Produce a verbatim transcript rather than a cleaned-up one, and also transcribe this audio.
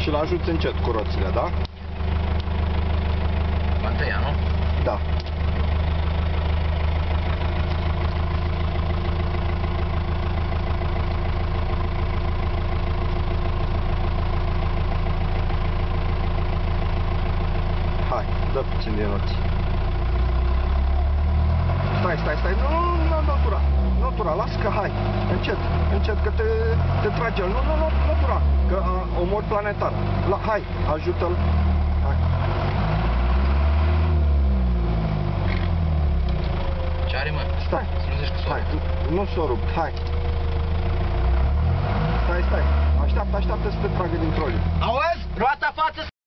Și l ajuți încet cu roțile, da? Mantăia, nu? Da. Hai, dă puțin din roți. Stai, stai, stai, nu, nu, nu, nu tura, nu tura, las că hai, încet, încet, că te, te trage el, nu, nu, nu, nu tura, că uh, omori planetar, la, hai, ajută-l, hai. Ce are, mă? Stai, să nu zici că s-o hai, rupt. nu s-o rupt, hai. Stai, stai, așteaptă, așteaptă să te tragă din troliu. Auzi? Roata față